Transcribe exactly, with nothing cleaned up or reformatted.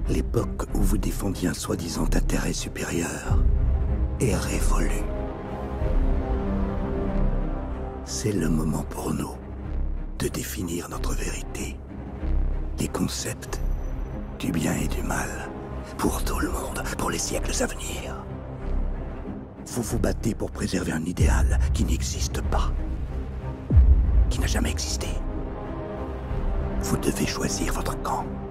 L'époque où vous défendiez un soi-disant intérêt supérieur est révolue. C'est le moment pour nous de définir notre vérité, les concepts du bien et du mal, pour tout le monde, pour les siècles à venir. Vous vous battez pour préserver un idéal qui n'existe pas, qui n'a jamais existé. Vous devez choisir votre camp.